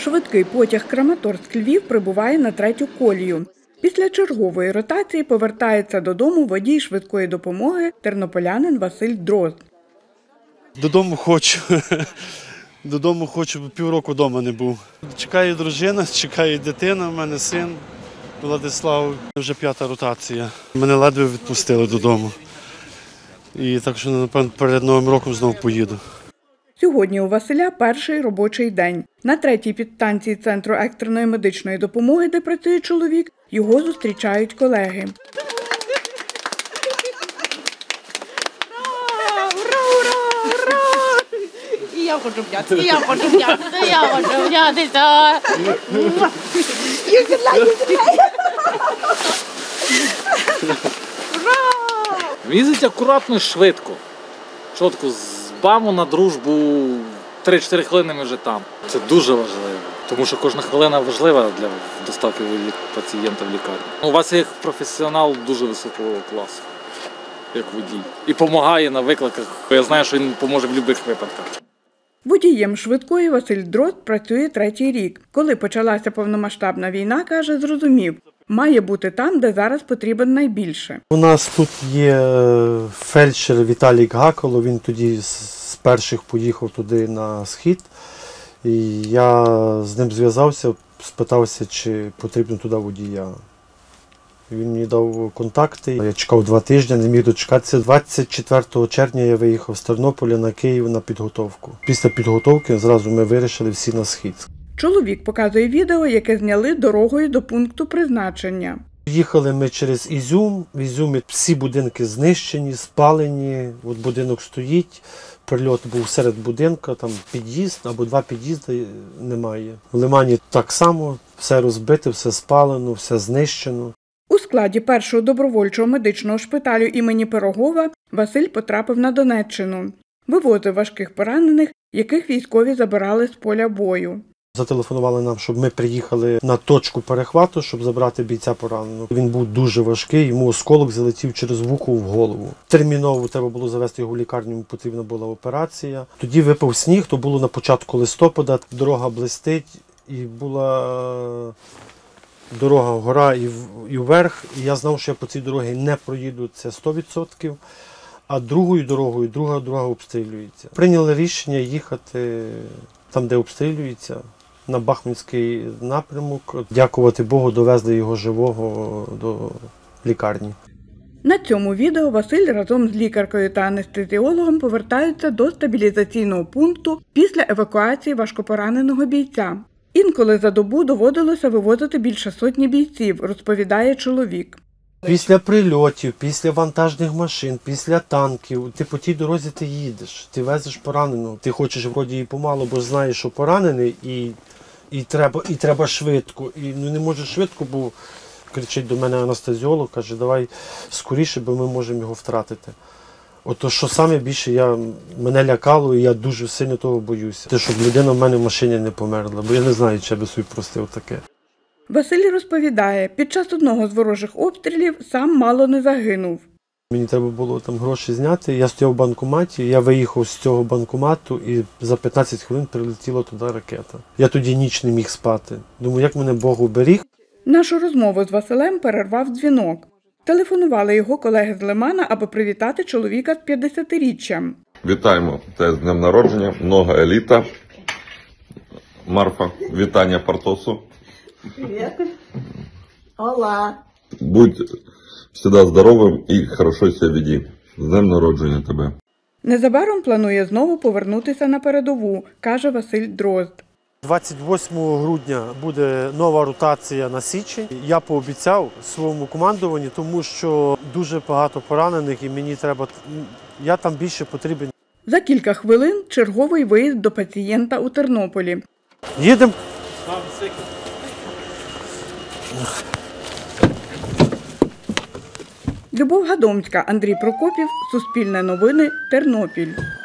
Швидкий потяг Краматорськ-Львів прибуває на 3-ю колію. Після чергової ротації повертається додому водій швидкої допомоги тернополянин Василь Дрозд. Додому хочу. Додому хочу, бо півроку вдома не був. Чекає дружина, чекає дитина, в мене син Владислав. Вже 5-та ротація. Мене ледве відпустили додому. І так що, напевно, перед Новим роком знову поїду. Сьогодні у Василя перший робочий день. На 3-й підстанції Центру екстреної медичної допомоги, де працює чоловік, його зустрічають колеги. І я хочу вдятися, і я хочу вдятися, і я хочу вдятися. Візить акуратно і швидко. Чітко, з БАМу на дружбу 3-4 хвилини ми вже там. Це дуже важливо, тому що кожна хвилина важлива для доставки пацієнта в лікарню. У вас як професіонал дуже високого класу, як водій. І допомагає на викликах. Я знаю, що він допоможе в будь-яких випадках. Водієм швидкої Василь Дрозд працює 3-й рік. Коли почалася повномасштабна війна, каже, зрозумів, має бути там, де зараз потрібен найбільше. У нас тут є фельдшер Віталій Гаколо, він тоді з перших поїхав туди на схід. І я з ним зв'язався, спитався, чи потрібно туди водія. Він мені дав контакти, я чекав 2 тижні, не міг дочекатися. 24 червня я виїхав з Тернополя на Київ на підготовку. Після підготовки зразу ми вирішили всі на схід. Чоловік показує відео, яке зняли дорогою до пункту призначення. Їхали ми через Ізюм. В Ізюмі всі будинки знищені, спалені. От будинок стоїть, прильот був серед будинку, там під'їзд або 2 під'їзди немає. В Лимані так само, все розбите, все спалено, все знищено. У складі першого добровольчого медичного шпиталю імені Пирогова Василь потрапив на Донеччину. Вивозив важких поранених, яких військові забирали з поля бою. Зателефонували нам, щоб ми приїхали на точку перехвату, щоб забрати бійця пораненого. Він був дуже важкий, йому осколок залетів через вухо в голову. Терміново треба було завести його в лікарню, йому потрібна була операція. Тоді випав сніг, то було на початку листопада, дорога блистить і була дорога вгора і вверх. І я знав, що я по цій дорозі не проїду, це 100%. А другою дорогою, друга дорога обстрілюється. Прийняли рішення їхати там, де обстрілюється, на Бахмутський напрямок. Дякувати Богу, довезли його живого до лікарні. На цьому відео Василь разом з лікаркою та анестезіологом повертаються до стабілізаційного пункту після евакуації важкопораненого бійця. Інколи за добу доводилося вивозити більше сотні бійців, розповідає чоловік. Після прильотів, після вантажних машин, після танків, ти по тій дорозі ти їдеш, ти везеш пораненого. Ти хочеш вроді і помалу, бо знаєш, що поранений і треба швидко. І не може швидко, бо кричить до мене анестезіолог, каже, давай скоріше, бо ми можемо його втратити. Ото що саме більше мене лякало, і я дуже сильно того боюся. Те, щоб людина в мене в машині не померла, бо я не знаю, чи я би собі простив таке. Василь розповідає, під час одного з ворожих обстрілів сам мало не загинув. Мені треба було там гроші зняти, я стояв в банкоматі, я виїхав з цього банкомату і за 15 хвилин прилетіла туди ракета. Я тоді ніч не міг спати. Думаю, як мене Бог уберіг. Нашу розмову з Василем перервав дзвінок. Телефонували його колеги з Лимана, аби привітати чоловіка з 50-річчям. Вітаємо тебе з днем народження, много еліта. Марфа, вітання Портосу. Привет. Ола. Будь завжди здоровим і хорошо себе веди. З днем народження тебе. Незабаром планує знову повернутися на передову, каже Василь Дрозд. 28 грудня буде нова ротація на Січі. Я пообіцяв своєму командуванню, тому що дуже багато поранених і мені треба, я там більше потрібен. За кілька хвилин черговий виїзд до пацієнта у Тернополі. Їдемо. Любов Гадомська, Андрій Прокопів, Суспільне новини, Тернопіль.